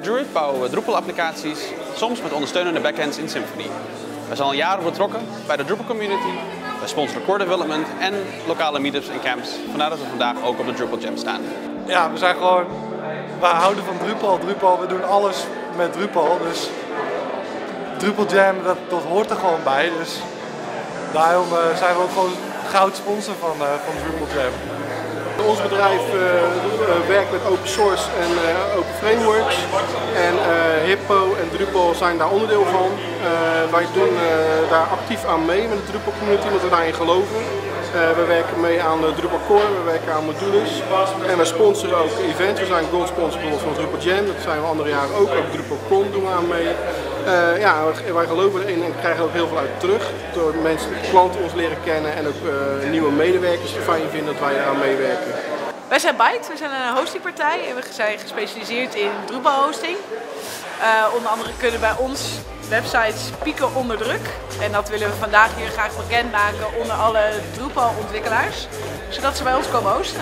Druid bouwen we Drupal-applicaties, soms met ondersteunende backends in Symfony. We zijn al jaren betrokken bij de Drupal community, wij sponsoren core development en lokale meetups en camps. Vandaar dat we vandaag ook op de Drupal Jam staan. Ja, we houden van Drupal. We doen alles met Drupal. Dus Drupal Jam, dat hoort er gewoon bij. Dus daarom zijn we ook gewoon goud sponsor van Drupal Jam. Ons bedrijf werkt met open source en open frameworks. En Hippo en Drupal zijn daar onderdeel van. Wij doen daar actief aan mee met de Drupal community, omdat we daarin geloven. We werken mee aan Drupal Core, we werken aan modules en we sponsoren ook events. We zijn gold sponsor van Drupal Jam, dat zijn we andere jaren ook. Ook DrupalCon doen we aan mee. Ja, wij geloven erin en krijgen er ook heel veel uit terug. Door mensen, klanten ons leren kennen en ook nieuwe medewerkers fijn vinden dat wij eraan meewerken. Wij zijn Byte, we zijn een hostingpartij en we zijn gespecialiseerd in Drupal hosting. Onder andere kunnen bij ons websites pieken onder druk. En dat willen we vandaag hier graag bekendmaken onder alle Drupal ontwikkelaars. Zodat ze bij ons komen hosten.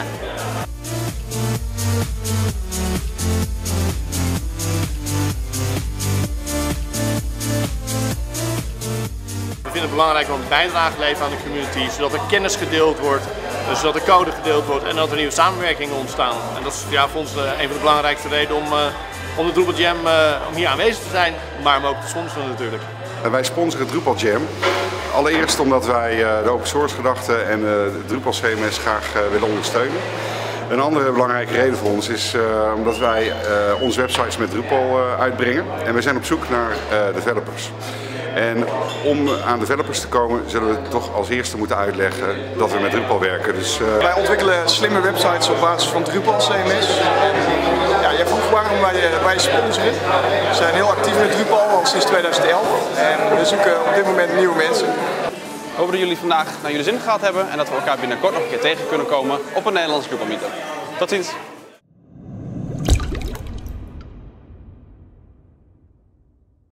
We vinden het belangrijk om een bijdrage te leveren aan de community, zodat er kennis gedeeld wordt, zodat er code gedeeld wordt en dat er nieuwe samenwerkingen ontstaan. En dat is voor ons een van de belangrijkste redenen om de Drupal Jam om hier aanwezig te zijn, maar om ook te sponsoren natuurlijk. Wij sponsoren Drupal Jam. Allereerst omdat wij de open source gedachte en de Drupal CMS graag willen ondersteunen. Een andere belangrijke reden voor ons is omdat wij onze websites met Drupal uitbrengen en we zijn op zoek naar developers. En om aan developers te komen zullen we toch als eerste moeten uitleggen dat we met Drupal werken. Dus, Wij ontwikkelen slimme websites op basis van Drupal CMS. Ja, jij vroeg waarom wij sponsoren. We zijn heel actief met Drupal al sinds 2011 en we zoeken op dit moment nieuwe mensen. We hopen dat jullie vandaag naar jullie zin gehad hebben en dat we elkaar binnenkort nog een keer tegen kunnen komen op een Nederlands Drupal meetup. Tot ziens!